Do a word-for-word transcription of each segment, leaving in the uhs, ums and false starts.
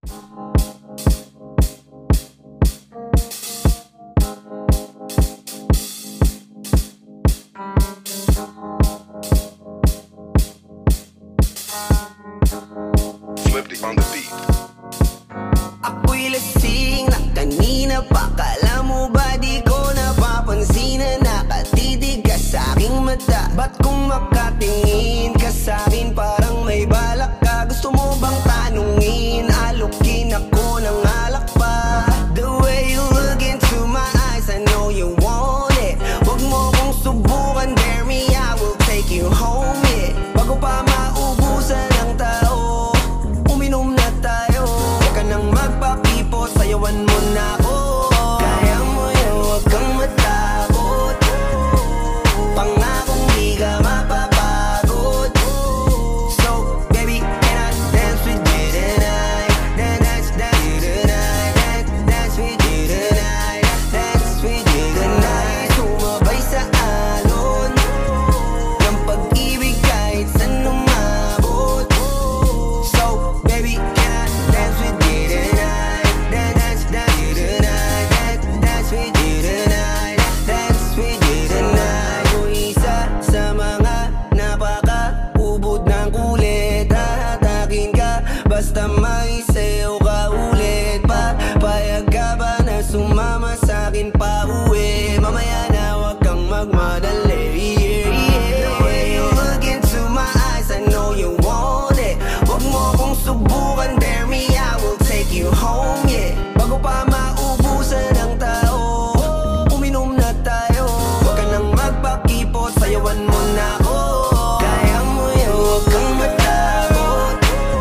Swifty on the beat. Ako'y lasing na kanina pa. Kala mo ba di ko napapansin na nakatitig ka sa aking mata? Ba't kung makatingin ka sa akin parang may balak ka? Gusto mo bang tanungin? Alukin ako ng alak pa. The way you look into my eyes, I know you want it. Huwag mo kong subukan, dare me, I will take you home, yeah. Bago pa maubusan ng tao, uminom na tayo. Huwag ka nang magpapipo, sayawan mo na ako. Kaya mo yan, huwag kang matakot. Pangakong di ka mapapagod. So, baby, can I dance with you tonight? Dance, dance tonight. Dance, dance with you tonight. Dance with you tonight. Sumabay sa alon ng pag-ibig kahit saan umabot. So, baby, can I dance with you tonight? Dance, dance tonight. Dance, dance with you tonight. Dance with you tonight. Kung isa sa mga napaka-ubod ng kulit, hahatakin ka basta maisayaw ka ulit. Papayag ka ba na sumama sa'kin pa uwi? Mamaya na huwag kang magmadali, yeah, yeah. The way you look into my eyes, I know you want it. Huwag mo kong subukan, dare me, I will take you home, yeah. Bago pa maubusan ng tao, uminom na tayo. Huwag ka nang magpakipot, sayawan mo na ako. Kaya mo yan, huwag kang matakot.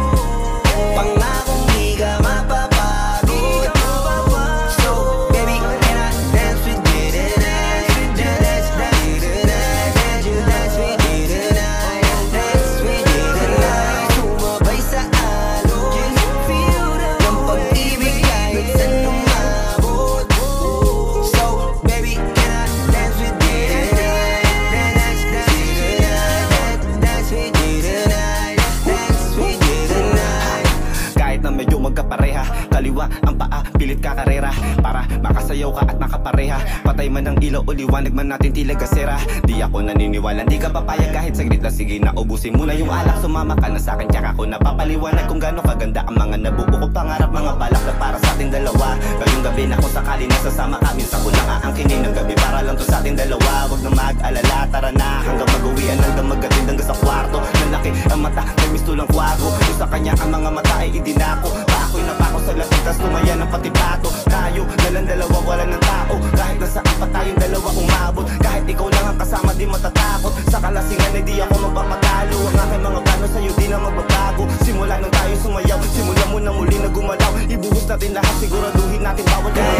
Pangakong di ka mapapagod. So, baby, can I dance with you tonight? Dance, dance tonight. Dance with you tonight. Dance with you tonight. Sumabay sa alon ng pag-ibig kahit saan umabot. So, baby, can I dance with you tonight? Dance, dance tonight. Dance with you tonight. Dance with you tonight. Kahit na medyo magkapareha, kaliwa ang paa, pilit ka karera para makasayaw ka at makapareha. Patay man ang ilaw o liwanag man natin tila gasera. Di ako naniniwala, di ka papayag kahit saglit lang. Sige na, ubusin mo na yung alak. Sumama ka na sa'kin, tsaka ako napapaliwanag kung gaano kaganda ang mga nabuo ko pangarap. Mga balak na para sa ating dalawa. Ngayong gabi na kung sakali nasasama ka, minsan ko lang aangkinin ng gabi para lang to sa ating dalawa. Huwag na mag-alala, tara na hanggang mag-uwian, hanggang maghatid hanggang sa kwarto. Lalaki ang mata, may misto lang kwago. Yung sa kanya ang mga mata ay idinako. Pa ako'y napako sa lasing, tas tumaya ng pati pato. Tayo, nalang dalawa, wala ng tao. Kahit nasaan pa tayong dalawa umabot. Kahit ikaw lang ang kasama, di matatakot. Sa kalasingan ay di ako magpapatalo. Ang aking mga plano sa'yo di na magbabago. Simula nang tayo sumayaw, simula mo na muli na gumalaw. Ibuhos natin lahat, siguraduhin natin bawat